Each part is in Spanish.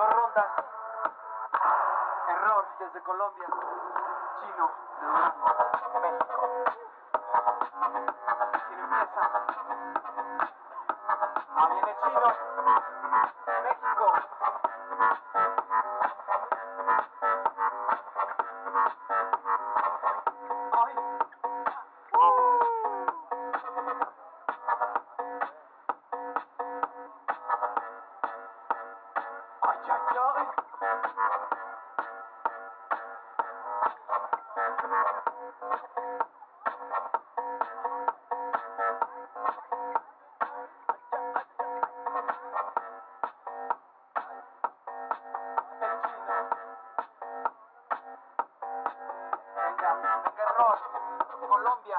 Dos rondas. Error desde Colombia. Chino de Durango, México. ¿Quién empieza? Viene Chino. México. Ay. Ay, ay, ay. Venga, error. Colombia.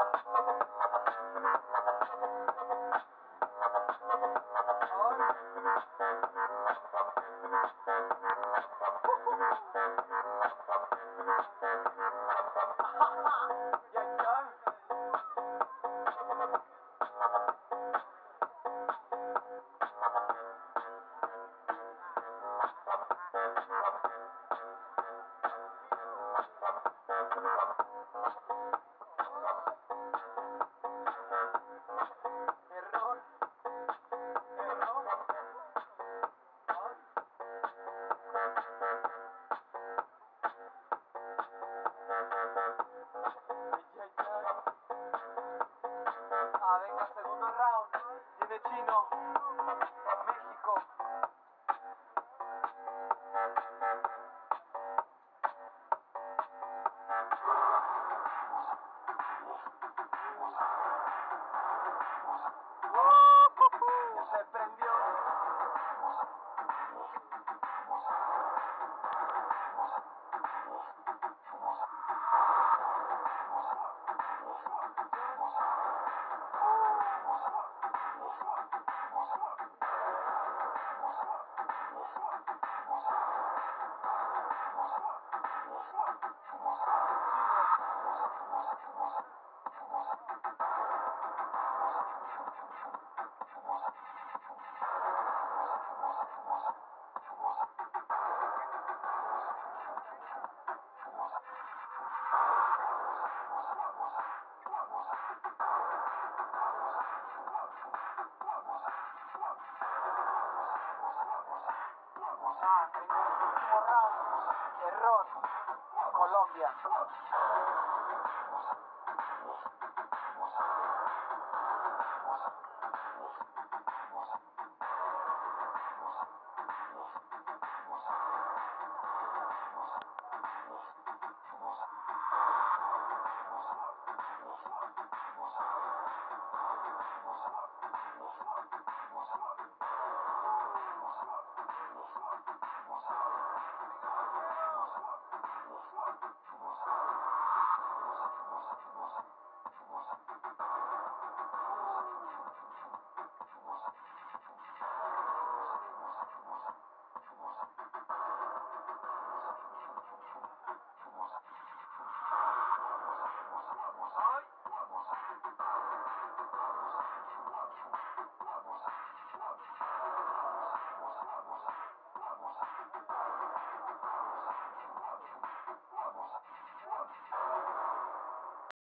Ya, ya. Error. Error. Venga, segundo round. Viene Chino. México. Se prendió. En el último round, error, Colombia.